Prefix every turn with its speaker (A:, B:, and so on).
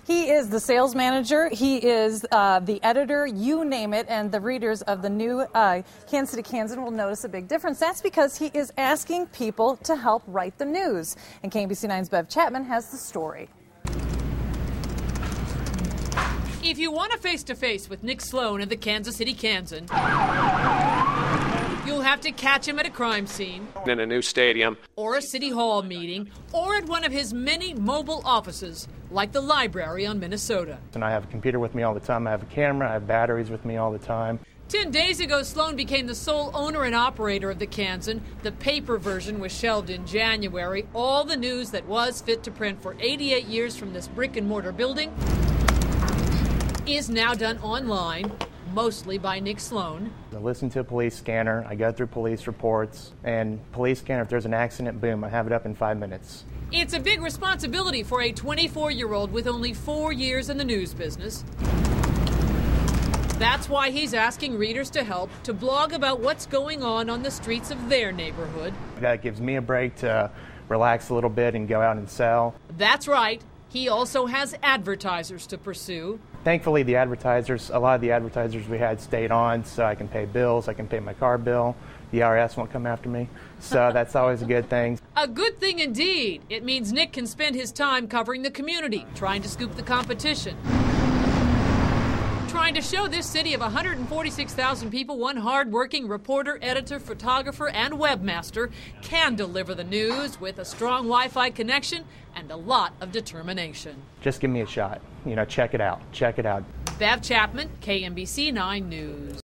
A: He is the sales manager. He is the editor, you name it, and the readers of the new Kansas City Kansan will notice a big difference. That's because he is asking people to help write the news. And KMBC 9's Bev Chapman has the story.
B: If you want a face-to-face with Nick Sloan of the Kansas City Kansan, you'll have to catch him at a crime scene,
C: in a new stadium,
B: or a city hall meeting, or at one of his many mobile offices, like the library on Minnesota.
D: And I have a computer with me all the time. I have a camera. I have batteries with me all the time.
B: 10 days ago, Sloan became the sole owner and operator of the Kansan. The paper version was shelved in January. All the news that was fit to print for 88 years from this brick-and-mortar building is now done online, mostly by Nick Sloan.
D: I listen to a police scanner, I go through police reports, and police scanner, if there's an accident, boom, I have it up in 5 minutes.
B: It's a big responsibility for a 24-year-old with only 4 years in the news business. That's why he's asking readers to help to blog about what's going on the streets of their neighborhood.
D: That gives me a break to relax a little bit and go out and sell.
B: That's right. He also has advertisers to pursue.
D: Thankfully, a lot of the advertisers we had stayed on, so I can pay bills, I can pay my car bill. The IRS won't come after me, so that's always a good thing.
B: A good thing indeed. It means Nick can spend his time covering the community, trying to scoop the competition, trying to show this city of 146,000 people one hard-working reporter, editor, photographer, and webmaster can deliver the news with a strong Wi-Fi connection and a lot of determination.
D: Just give me a shot. Check it out. Check it out.
B: Bev Chapman, KMBC 9 News.